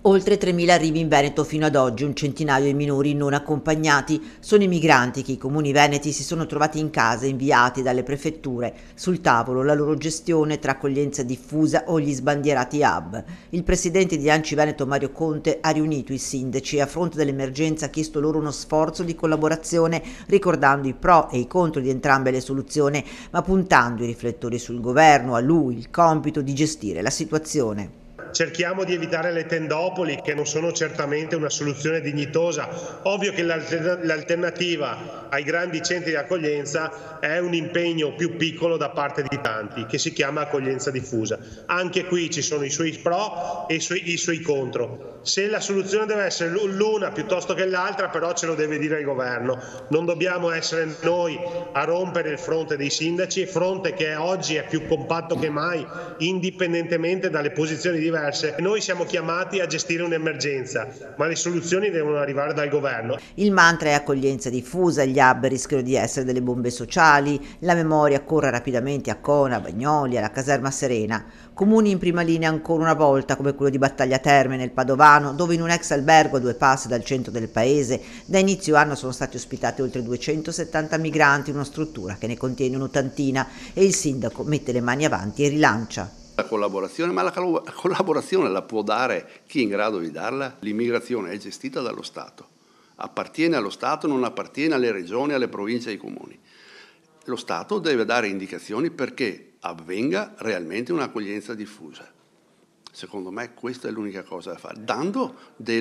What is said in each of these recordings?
Oltre 3.000 arrivi in Veneto fino ad oggi, un centinaio di minori non accompagnati. Sono i migranti che i comuni veneti si sono trovati in casa inviati dalle prefetture. Sul tavolo la loro gestione tra accoglienza diffusa o gli sbandierati hub. Il presidente di Anci Veneto Mario Conte ha riunito i sindaci e a fronte dell'emergenza ha chiesto loro uno sforzo di collaborazione, ricordando i pro e i contro di entrambe le soluzioni, ma puntando i riflettori sul governo, a lui il compito di gestire la situazione. Cerchiamo di evitare le tendopoli, che non sono certamente una soluzione dignitosa. Ovvio che l'alternativa ai grandi centri di accoglienza è un impegno più piccolo da parte di tanti, che si chiama accoglienza diffusa. Anche qui ci sono i suoi pro e i suoi contro. Se la soluzione deve essere l'una piuttosto che l'altra, però ce lo deve dire il governo. Non dobbiamo essere noi a rompere il fronte dei sindaci, fronte che oggi è più compatto che mai, indipendentemente dalle posizioni diverse. Noi siamo chiamati a gestire un'emergenza, ma le soluzioni devono arrivare dal governo. Il mantra è accoglienza diffusa, gli hub rischiano di essere delle bombe sociali, la memoria corre rapidamente a Cona, Bagnoli, alla caserma Serena. Comuni in prima linea ancora una volta, come quello di Battaglia Terme nel Padovano, dove in un ex albergo a 2 passi dal centro del paese, da inizio anno sono stati ospitati oltre 270 migranti in una struttura che ne contiene un'ottantina e il sindaco mette le mani avanti e rilancia. La collaborazione, ma la collaborazione la può dare chi è in grado di darla? L'immigrazione è gestita dallo Stato, appartiene allo Stato, non appartiene alle regioni, alle province e ai comuni. Lo Stato deve dare indicazioni perché avvenga realmente un'accoglienza diffusa. Secondo me questa è l'unica cosa da fare, dando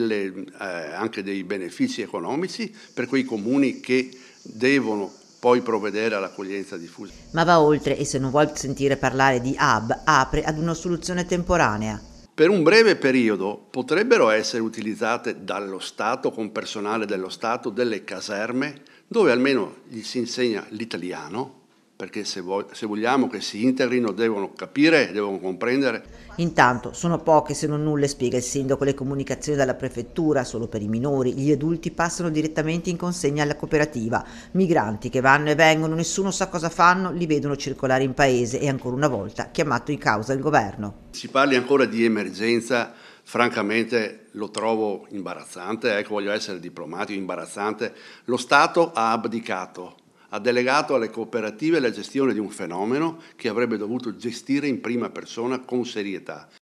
anche dei benefici economici per quei comuni che devono poi provvedere all'accoglienza diffusa. Ma va oltre e se non vuol sentire parlare di hub, apre ad una soluzione temporanea. Per un breve periodo potrebbero essere utilizzate dallo Stato, con personale dello Stato, delle caserme dove almeno gli si insegna l'italiano, perché se vogliamo che si integrino devono capire, devono comprendere. Intanto sono poche se non nulle, spiega il sindaco, le comunicazioni dalla prefettura solo per i minori, gli adulti passano direttamente in consegna alla cooperativa. Migranti che vanno e vengono, nessuno sa cosa fanno, li vedono circolare in paese e ancora una volta chiamato in causa il governo. Si parli ancora di emergenza, francamente lo trovo imbarazzante, ecco, voglio essere diplomatico, imbarazzante. Lo Stato ha abdicato. Ha delegato alle cooperative la gestione di un fenomeno che avrebbe dovuto gestire in prima persona con serietà.